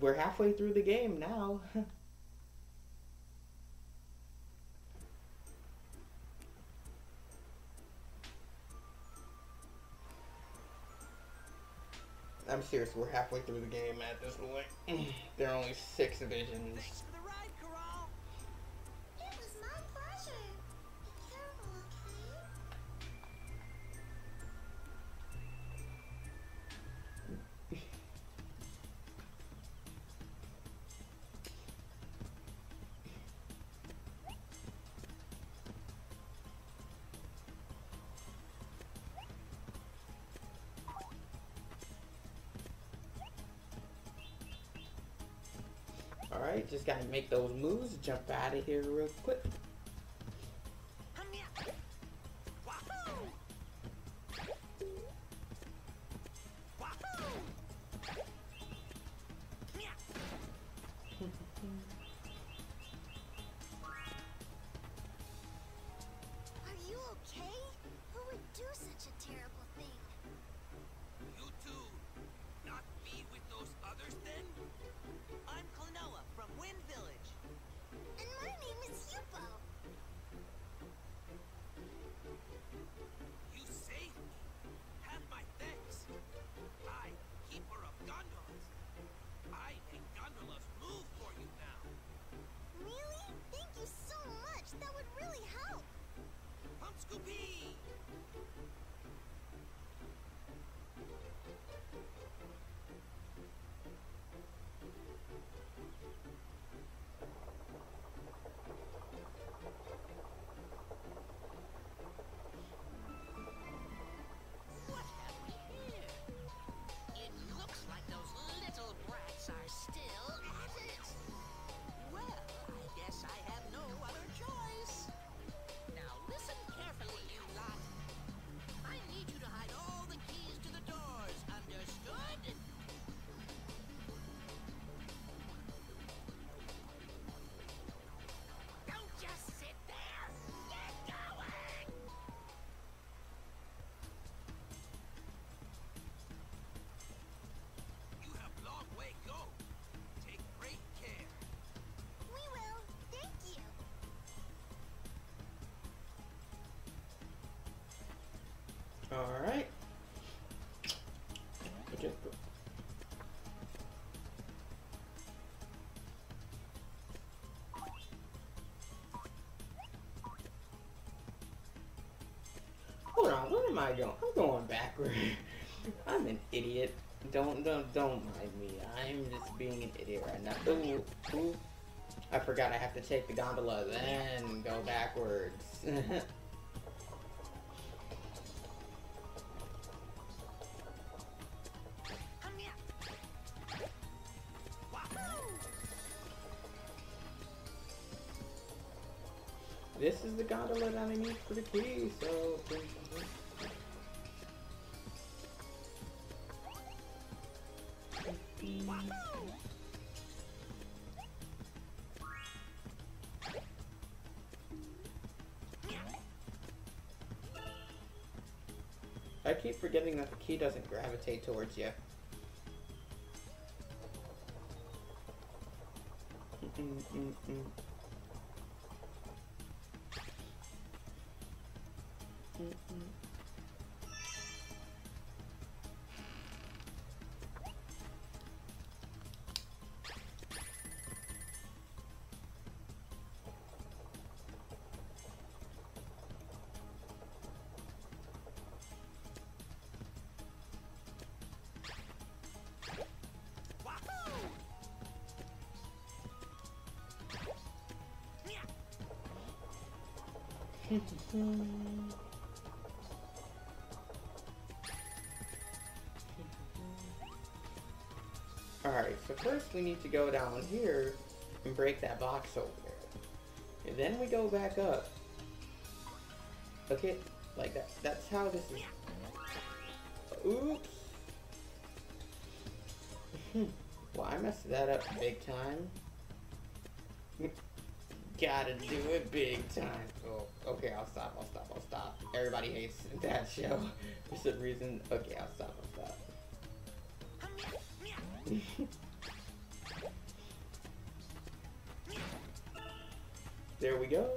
we're halfway through the game now. I'm serious, we're halfway through the game at this point. There are only 6 divisions. Thanks for the ride, Corral. It was my pleasure. Be careful, okay? Alright, just gotta make those moves, jump out of here real quick. Are you okay? Who would do such a terrible thing? You two, not be with those others then? I'm Klonoa from Wind Village. And my name is Yupo. You saved me. Have my thanks. I, keeper of gondolas. I make gondolas move for you now. Really? Thank you so much. That would really help. Pump Scoopy! What have we here? It looks like those little brats are still at it. Well, I guess I have no other choice. Now listen carefully, you lot. I need you to hide all the keys to the doors, understood? Don't just sit there! Get going! You have long way go. Take great care. We will. Thank you. Alright. Hold on, where am I going? I'm going backward. I'm an idiot. Don't mind me. I'm just being an idiot right now. Ooh, ooh. I forgot I have to take the gondola, then go backwards. This is the gondola that I need for the key, so... I keep forgetting that the key doesn't gravitate towards you. Alright, so first we need to go down here and break that box over there. And then we go back up. Okay, like that. That's how this is. Oops. Well, I messed that up big time. Gotta do it big time. Oh, okay, I'll stop. Everybody hates that show for some reason. Okay, I'll stop. There we go.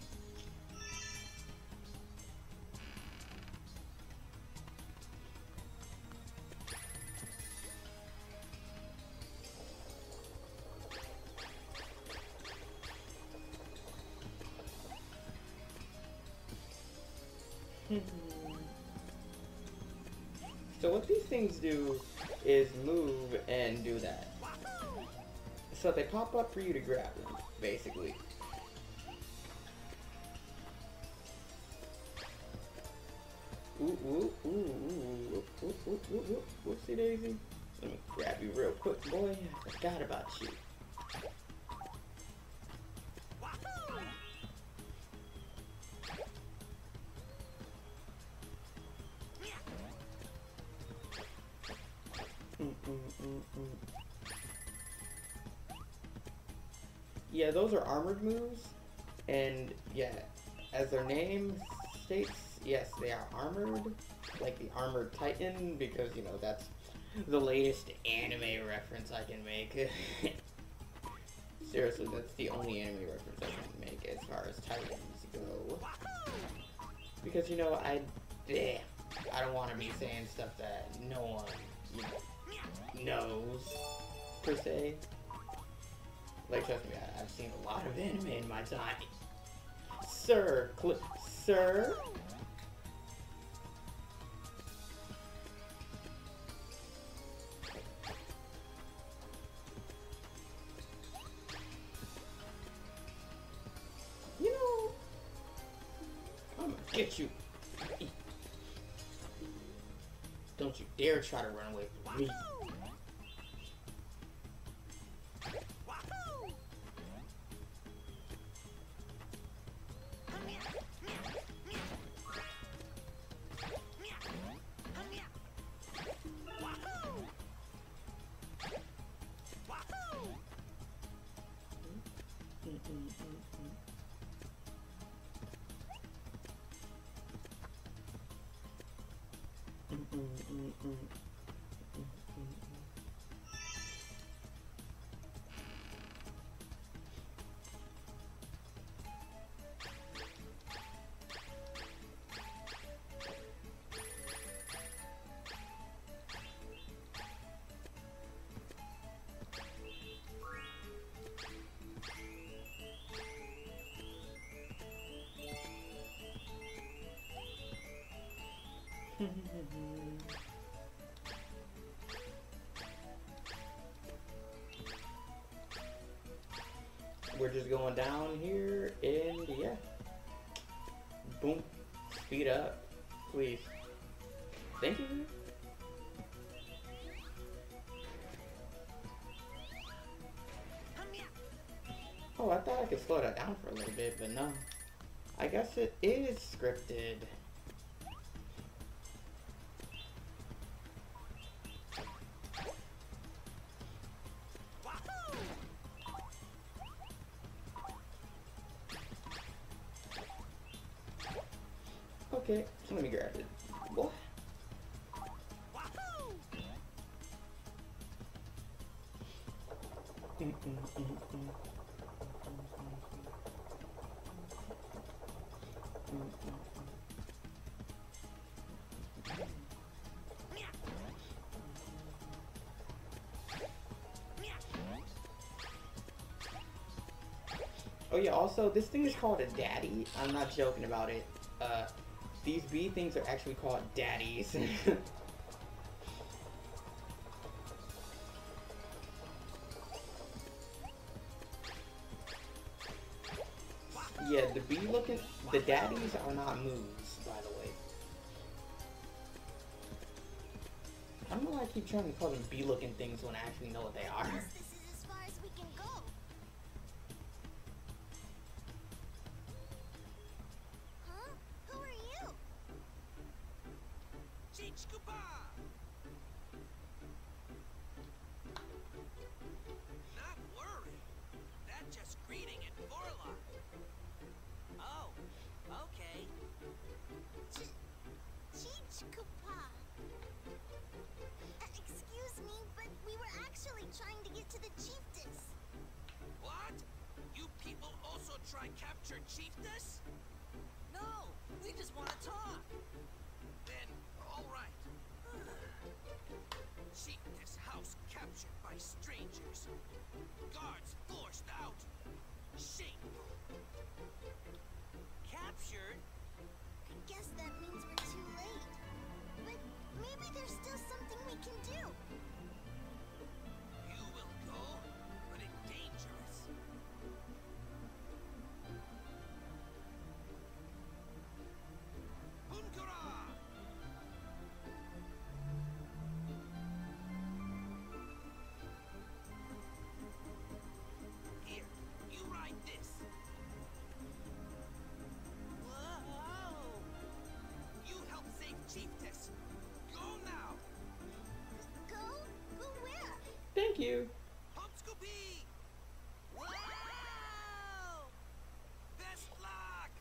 So what these things do is move and do that. So they pop up for you to grab them, basically. Ooh, ooh, ooh, ooh, ooh, ooh, ooh, ooh, whoopsie daisy. Let me grab you real quick, boy. I forgot about you. Yeah, those are armored moves, and yeah, as their name states, yes, they are armored, like the Armored Titan, because, you know, that's the latest anime reference I can make. Seriously, that's the only anime reference I can make as far as Titans go. Because, you know, I don't want to be saying stuff that no one, you know, knows, per se. Like, trust me, I've seen a lot of anime in my time. Sir, sir? You know, I'm gonna get you. Don't you dare try to run away from me. We're just going down here, and yeah. Boom. Speed up. Please. Thank you. Oh, I thought I could slow that down for a little bit, but no. I guess it is scripted. Okay, so let me grab it. What? Oh yeah, also, this thing is called a daddy. I'm not joking about it. These bee things are actually called daddies. Yeah, the daddies are not moves, by the way. I don't know why I keep trying to call them bee-looking things when I actually know what they are. This is as far as we can go. Huh? Who are you? Not worry. That's just greeting in Vorlon. Oh, okay. Chichkupa. Excuse me, but we were actually trying to get to the chiefess. What? You people also try capturing Chiefess? No, we just want to talk. Then, all right. Chiefess house captured by strangers. Guards forced out. Shameful. Captured? I guess that means we're too late. But maybe there's still something we can do. You will go, but it's dangerous. Bunkara! Here, you ride this. Whoa! You help save Chiefess. Go now. Go? Go where? Thank you. Hop Scoopy! Wow! Best luck!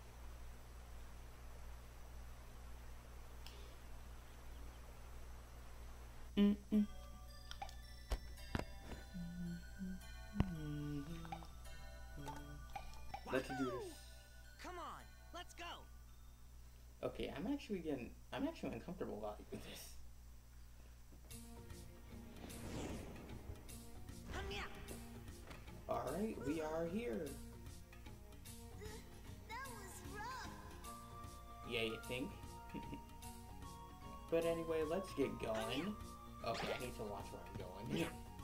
Let's do this. Come on, let's go. Okay, I'm actually uncomfortable about this. Hum-ya! Alright, we are here. That was rough. Yeah, you think? But anyway, let's get going. Okay, I need to watch where I'm going.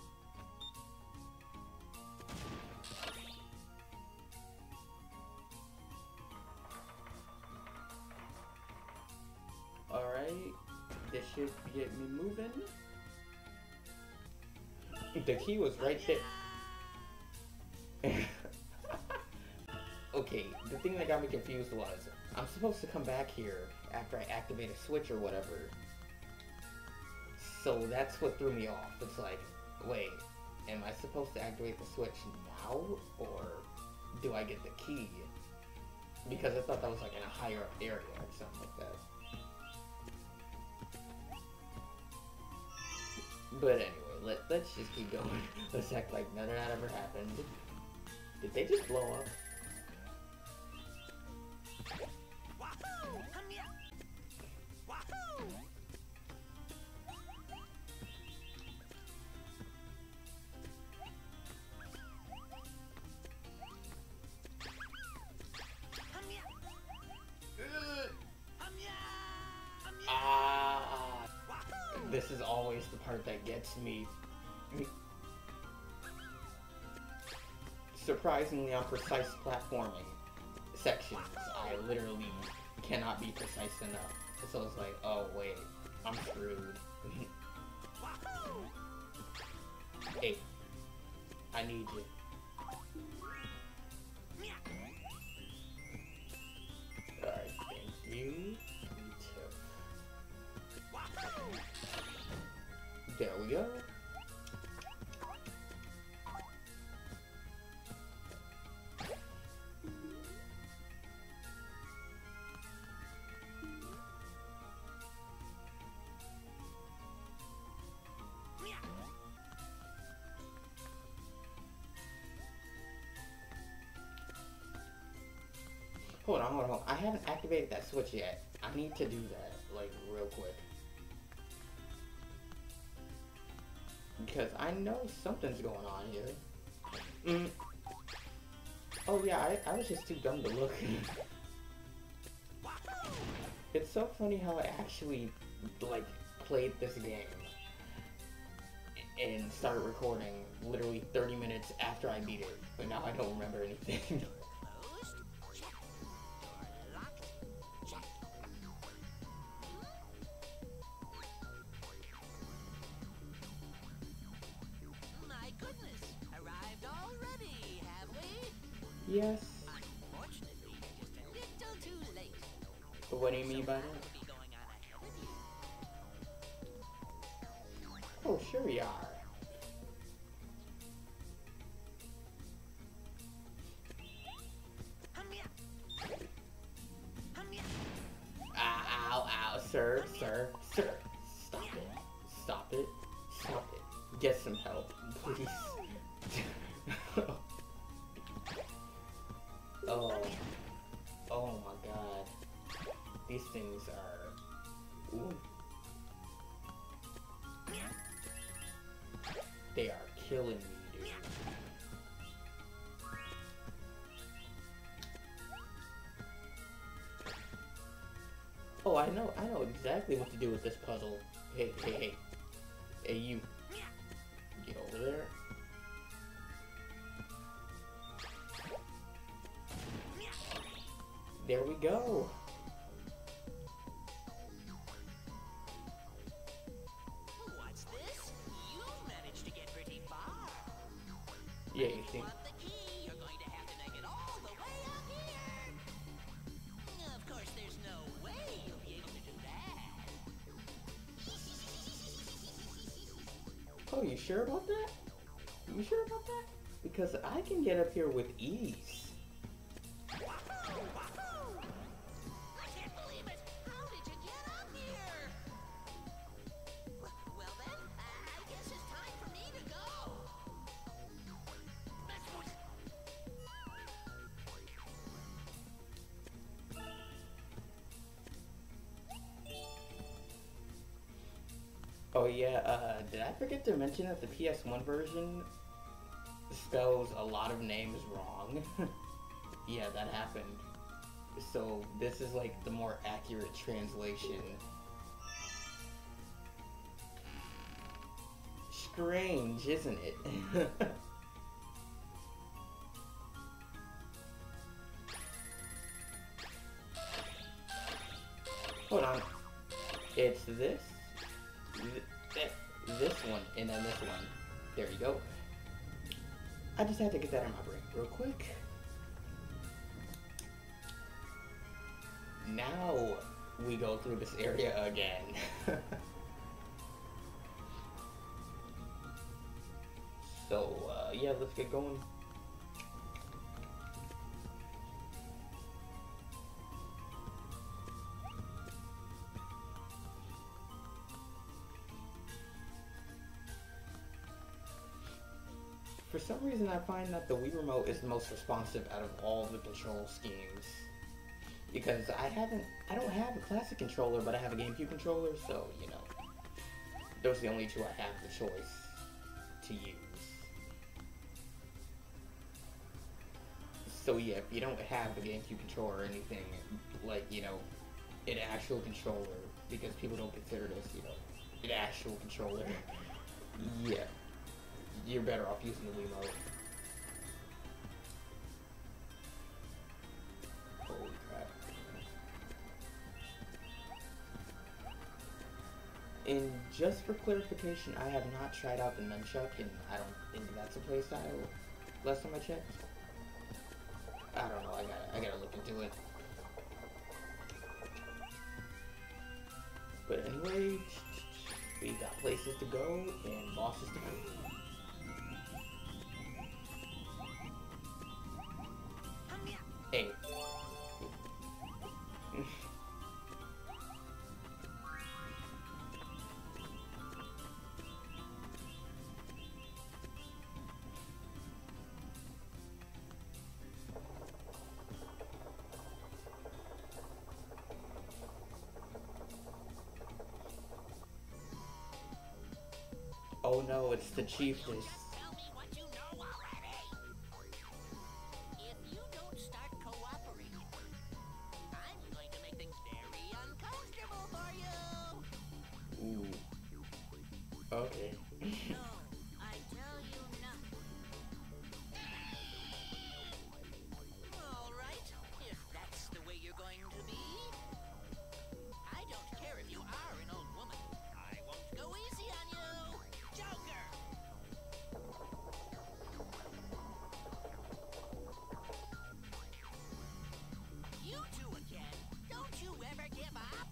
Alright, this should get me moving. The key was right there. Okay, the thing that got me confused was, I'm supposed to come back here after I activate a switch or whatever. So that's what threw me off. It's like, wait, am I supposed to activate the switch now? Or do I get the key? Because I thought that was like in a higher up area or something like that. But anyway, let's just keep going. Let's act like none of that ever happened. Did they just blow up? Wahoo! Hum-ya! Wahoo! Hum-ya! Hum-ya! Hum-ya! Ah! Wahoo! This is always the part that gets me. Surprisingly, on precise platforming sections, I literally cannot be precise enough. So it's like, oh wait, I'm screwed. Wahoo! Hey, I need you. Meow. Alright, thank you. Me too. Wahoo! There we go. Meow. Hold on. I haven't activated that switch yet. I need to do that, like, real quick. Because I know something's going on here. Oh yeah, I was just too dumb to look. It's so funny how I actually, like, played this game and started recording literally 30 minutes after I beat it, but now I don't remember anything. Closed. Check. Door locked. Check. My goodness, arrived already, have we? Yes. Unfortunately, just a little too late. What do you mean by that? I'll be going on ahead of you. Oh, sure we are. Hum-ya. Hum-ya. Ow, sir. Stop it. Get some help, please. Oh. killing me, dude. Oh, I know exactly what to do with this puzzle. Hey, hey, hey. Hey, you. Get over there. There we go. What's this? You managed to get pretty far. Yeah, you think? Want the key? You're going to have to make it all the way out here. Of course, there's no way you'll be able to do that. Oh, you sure about that? You sure about that? Because I can get up here with ease. Wahoo! I can't believe it! How did you get up here? Well then, I guess it's time for me to go. Let's go. Oh yeah, did I forget to mention that the PS1 version spells a lot of names wrong? Yeah, that happened. So this is like the more accurate translation. Strange, isn't it? Hold on. It's this, this one, and then this one. There you go. I just had to get that in my brain real quick. Now we go through this area again. So, yeah, let's get going. For some reason, I find that the Wii Remote is the most responsive out of all the control schemes. Because I don't have a classic controller, but I have a GameCube controller, so, you know, those are the only two I have the choice to use. So yeah, if you don't have a GameCube controller or anything, like, you know, an actual controller, because people don't consider this, you know, an actual controller, yeah, you're better off using the Wiimote. Holy crap. And just for clarification, I have not tried out the nunchuck, and I don't think that's a playstyle. Last time I checked. I don't know. I gotta look into it. But anyway, we got places to go and bosses to beat. Hey. Oh no, it's the chiefess. Tell me what you know already. If you don't start cooperating, I'm going to make things very uncomfortable for you. Ooh. Okay. No, I tell you nothing. All right, if that's the way you're going to be. I don't care if you are an old woman. I won't go easy on you. Joker! You two again? Don't you ever give up?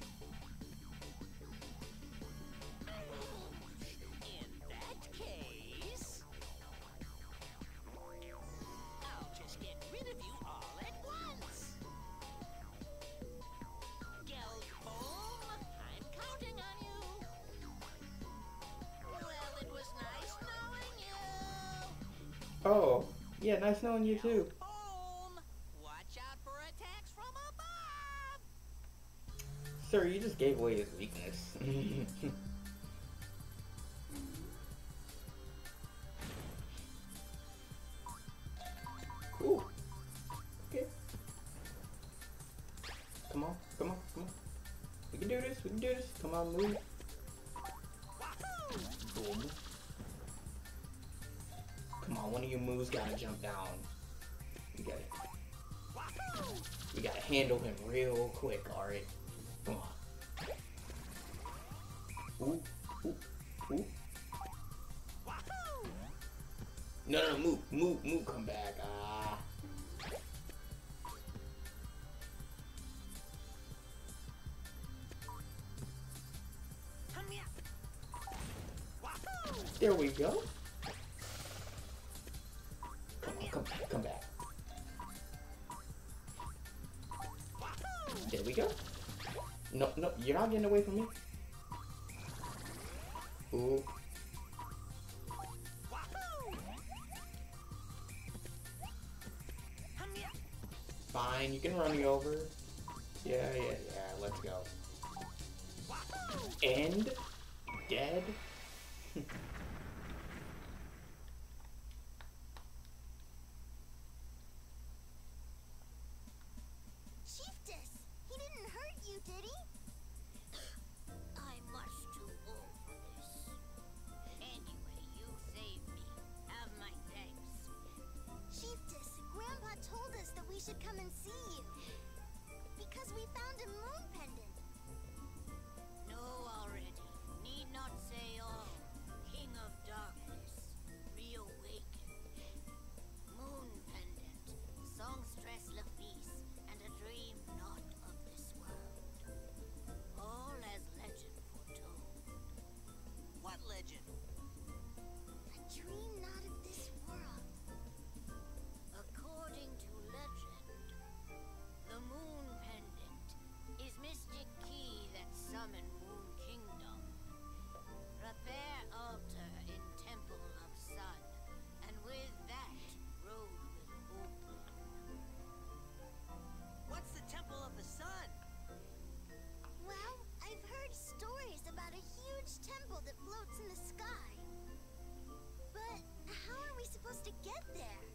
In that case, I'll just get rid of you all at once. Gelboom, I'm counting on you. Well, it was nice knowing you. Oh, yeah, nice knowing you too. Boom! Watch out for attacks from above. Sir, you just gave away his weakness. We can do this. Come on, move. Boom. Come on, one of you moves gotta jump down. We gotta handle him real quick, alright? Come on. Ooh, ooh, ooh. No, move, come back. Ah. There we go. Come back. There we go. No, you're not getting away from me. Ooh. Fine, you can run me over. Yeah, let's go. And dead. Chiefess, he didn't hurt you, did he? I'm much too old for this. Anyway, you saved me. Have my thanks. Chiefess, Grandpa told us that we should come and see you. Because we found a moon pendant. Know already. Need not say all. King of darkness. Reawaken. Moon pendant. Songstress Lafis. And a dream not of this world. All as legend foretold. What legend? A dream not of this world. According to legend, the moon pendant is mystic key that summon Moon Kingdom. Prepare altar in Temple of Sun, and with that, road will open. What's the Temple of the Sun? Well, I've heard stories about a huge temple that floats in the sky. But how are we supposed to get there?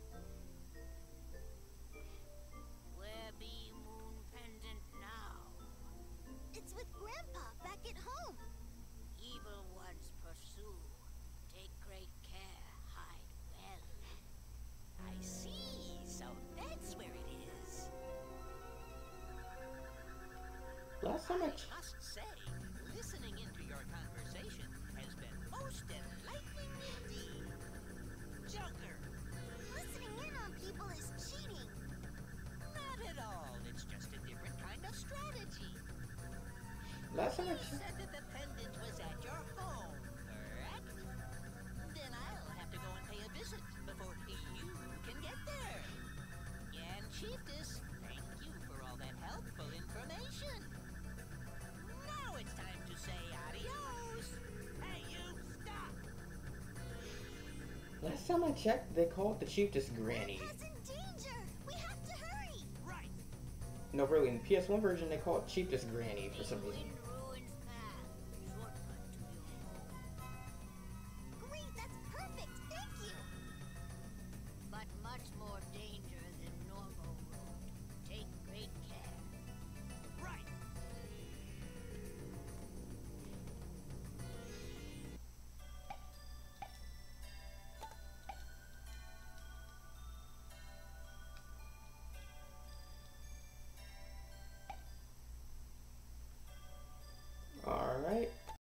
Where be Moon Pendant now? It's with Grandpa back at home. Evil ones pursue. Take great care, hide well. I see, so that's where it is. Last time I Must say, listening into your conversation has been most enlightening indeed. Joker, Listening in on people is cheating. not at all. It's just a different kind of strategy. Last time I You said that the pendant was at your home, correct? Then I'll have to go and pay a visit before you can get there. And Chiefess, thank you for all that helpful information. Now it's time to say adios. Hey, you, stop! Last time I checked, they called the chiefess Granny. Grandpa's in danger. We have to hurry. Right. No, really, in the PS1 version, they call it chiefess Granny for some reason.